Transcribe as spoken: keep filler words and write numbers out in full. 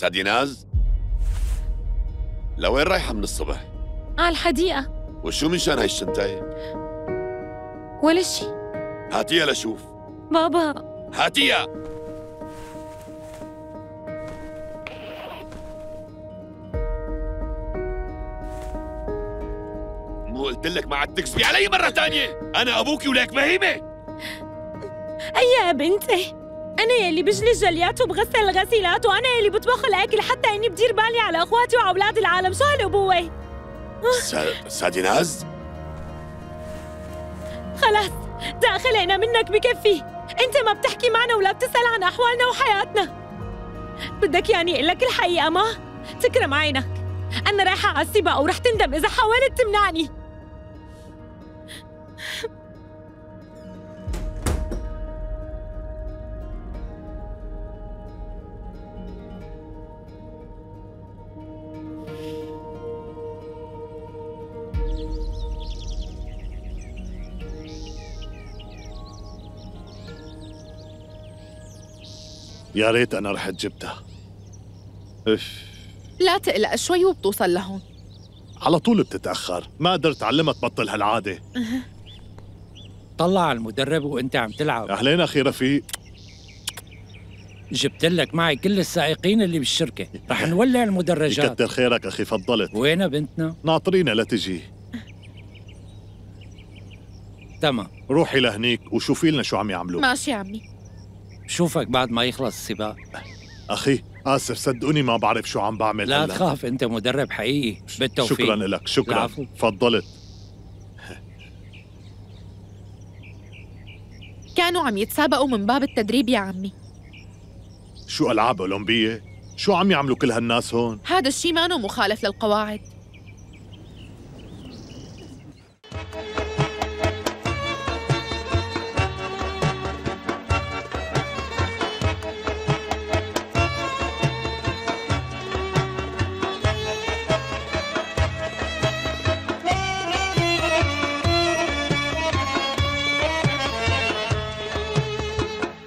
ساديناز، لوين رايحة من الصبح؟ على الحديقة. وشو من شان هاي الشنطاية؟ ولا شي. هاتيها لشوف. بابا هاتيها. مو قلت لك ما عاد تكذبي علي مرة تانية؟ أنا أبوكي ولك بهيمة. أي يا بنتي، أنا يلي بجلي الجليات وبغسل الغسيلات، وأنا يلي بطبخ الأكل حتى إني بدير بالي على أخواتي وأولاد العالم. شو هالأبوة؟ سا... ساديناز؟ خلاص داخلنا منك بكفي. أنت ما بتحكي معنا ولا بتسأل عن أحوالنا وحياتنا. بدك يعني أقول لك الحقيقة؟ ما تكرم عينك، أنا رايحة على السباق ورح تندم إذا حاولت تمنعني. يا ريت أنا رحت جبتها. اف لا تقلق، شوي وبتوصل لهون. على طول بتتأخر، ما قدرت أعلمها تبطل هالعادة. طلع على المدرب وانت عم تلعب. أهلين أخي رفيق. جبت لك معي كل السائقين اللي بالشركة، رح نولع المدرجات. يكتر خيرك أخي، فضلت. وينها بنتنا؟ ناطرينا لتجي. تمام، روحي لهنيك وشوفي لنا شو عم يعملوا. ماشي يا عمي. بشوفك بعد ما يخلص السباق. أخي آسف، صدقوني ما بعرف شو عم بعمل. لا هلا تخاف، انت مدرب حقيقي. بالتوفيق. شكرا لك. شكرا. العفو. فضلت. كانوا عم يتسابقوا من باب التدريب يا عمي. شو ألعاب أولمبية؟ شو عم يعملوا كل هالناس هون؟ هذا الشيء مانو مخالف للقواعد.